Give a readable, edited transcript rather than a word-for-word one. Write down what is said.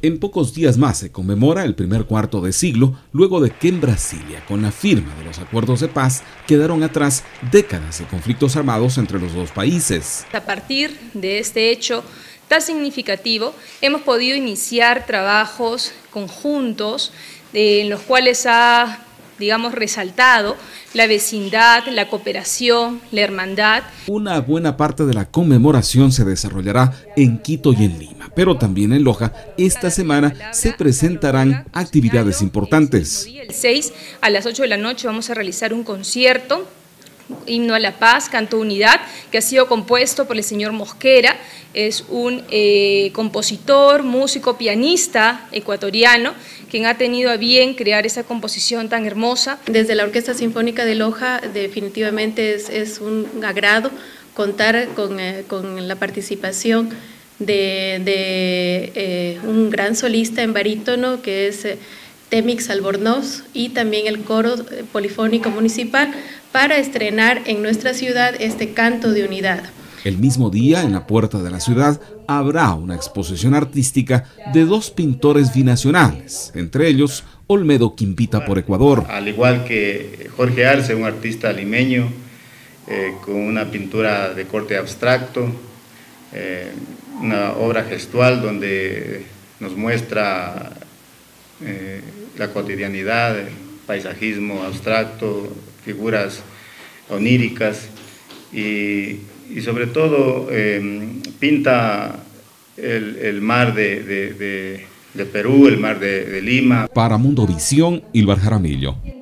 En pocos días más se conmemora el primer cuarto de siglo, luego de que en Brasilia, con la firma de los acuerdos de paz, quedaron atrás décadas de conflictos armados entre los dos países. A partir de este hecho tan significativo, hemos podido iniciar trabajos conjuntos en los cuales ha, resaltado la vecindad, la cooperación, la hermandad. Una buena parte de la conmemoración se desarrollará en Quito y en Lima, pero también en Loja esta semana se presentarán actividades importantes. El 6 a las 8 de la noche vamos a realizar un concierto, Himno a la Paz, Canto Unidad, que ha sido compuesto por el señor Mosquera. Es un compositor, músico, pianista ecuatoriano, quien ha tenido a bien crear esa composición tan hermosa. Desde la Orquesta Sinfónica de Loja definitivamente es un agrado contar con la participación de un gran solista en barítono que es Temix Albornoz, y también el coro polifónico municipal, para estrenar en nuestra ciudad este canto de unidad. El mismo día, en la puerta de la ciudad, habrá una exposición artística de dos pintores binacionales, entre ellos Olmedo Quimpita por Ecuador. Al igual que Jorge Arce, un artista limeño, con una pintura de corte abstracto, una obra gestual donde nos muestra la cotidianidad, el paisajismo abstracto, figuras oníricas y sobre todo pinta el mar de Perú, el mar de Lima. Para Mundovisión, Ilvar Jaramillo.